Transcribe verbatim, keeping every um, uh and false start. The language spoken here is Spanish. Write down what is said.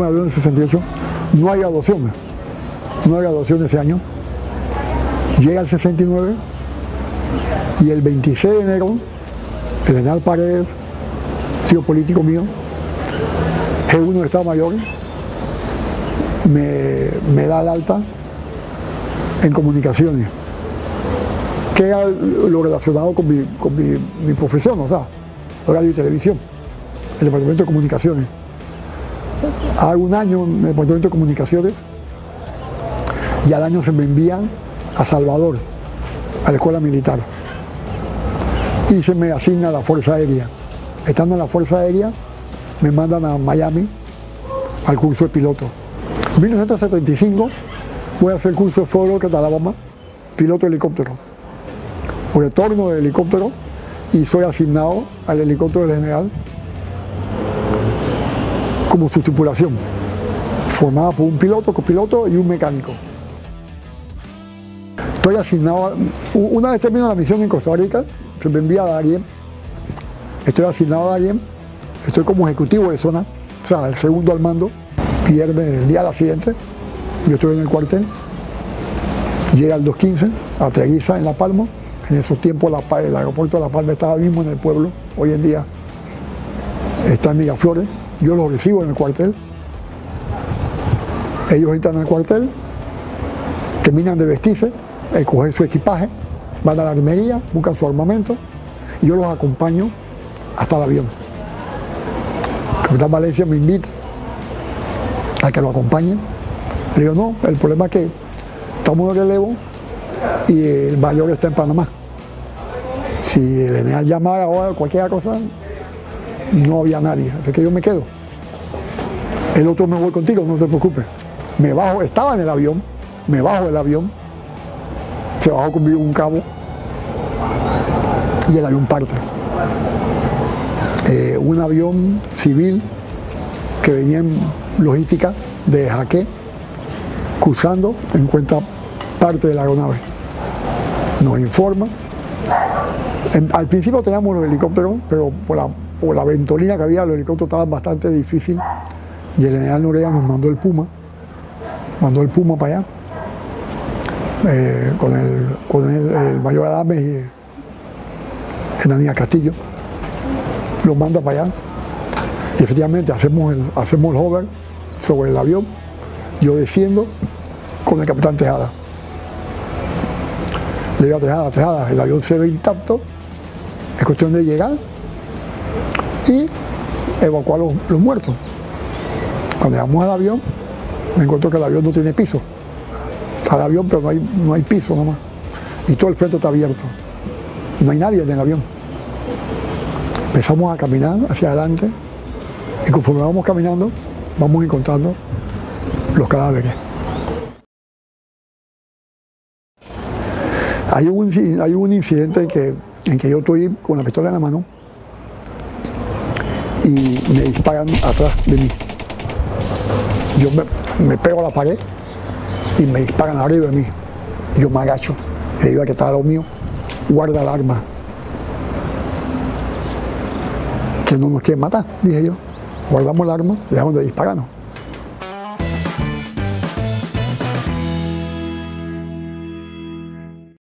me gradué en el sesenta y ocho, no hay graduación, no hay graduación ese año. Llega el sesenta y nueve y el veintiséis de enero, el general Paredes, tío político mío, G uno de Estado Mayor, me, me da el alta en comunicaciones, que era lo relacionado con mi, con mi, mi profesión, o sea, radio y televisión, el departamento de comunicaciones. Hace un año en el departamento de comunicaciones y al año se me envían a Salvador, a la escuela militar, y se me asigna a la Fuerza Aérea. Estando en la Fuerza Aérea, me mandan a Miami al curso de piloto. En mil novecientos setenta y cinco voy a hacer el curso de Fort Worth, Alabama, piloto de helicóptero. Retorno de helicóptero y soy asignado al helicóptero del general como su tripulación, formada por un piloto, copiloto y un mecánico. Estoy asignado, a, una vez termino la misión en Costa Rica, se me envía a Darien, estoy asignado a Darien, estoy como ejecutivo de zona, o sea, el segundo al mando, viernes, el día del siguiente, yo estoy en el cuartel, llega el dos quince, aterriza en La Palma. En esos tiempos la, el aeropuerto de La Palma estaba mismo en el pueblo, hoy en día está en Miraflores, yo los recibo en el cuartel, ellos entran en el cuartel, terminan de vestirse, coger su equipaje, van a la armería, buscan su armamento y yo los acompaño hasta el avión. El capitán Valencia me invita a que lo acompañe, le digo no, el problema es que estamos de relevo y el mayor está en Panamá. Si el general llamara ahora cualquier cosa, no había nadie, así que yo me quedo. El otro me voy contigo, no te preocupes. Me bajo, estaba en el avión, me bajo del avión, se bajó conmigo un cabo y el avión parte. Eh, un avión civil que venía en logística de Jaque, cruzando, encuentra parte de la aeronave. Nos informa. En, al principio teníamos los helicópteros, pero por la, por la ventolina que había, los helicópteros estaban bastante difíciles y el general Noriega nos mandó el Puma, mandó el Puma para allá, eh, con, el, con el, el mayor Adames y Enanías Castillo, los manda para allá y efectivamente hacemos el, hacemos el hover sobre el avión, yo desciendo con el capitán Tejada. Le digo a Tejada, Tejada, el avión se ve intacto, es cuestión de llegar y evacuar los, los muertos. Cuando llegamos al avión, me encuentro que el avión no tiene piso. Está el avión, pero no hay, no hay piso nomás. Y todo el frente está abierto. No hay nadie en el avión. Empezamos a caminar hacia adelante y conforme vamos caminando, vamos encontrando los cadáveres. Hay un, hay un incidente en que, en que yo estoy con la pistola en la mano y me disparan atrás de mí. Yo me, me pego a la pared y me disparan arriba de mí. Yo me agacho, le digo al que estaba al lado mío, guarda el arma, que no nos quieren matar, dije yo. Guardamos el arma, dejamos de dispararnos.